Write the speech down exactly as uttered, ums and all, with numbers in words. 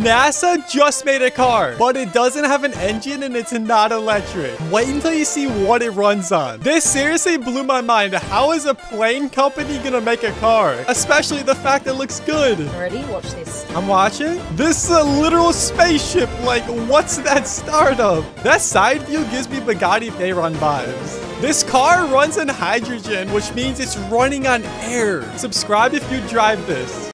NASA just made a car, but it doesn't have an engine and it's not electric. Wait until you see what it runs on. This seriously blew my mind. How is a plane company gonna make a car? Especially the fact it looks good. Ready? Watch this. I'm watching. This is a literal spaceship. Like, what's that startup? That side view gives me Bugatti Veyron vibes. This car runs on hydrogen, which means it's running on air. Subscribe if you drive this.